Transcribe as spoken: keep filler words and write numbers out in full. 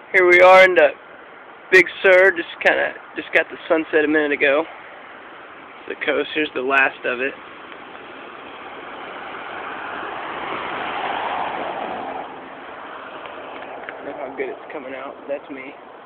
Here we are in the Big Sur. Just kind of just got the sunset a minute ago. The coast. Here's the last of it. Look how good it's coming out. That's me.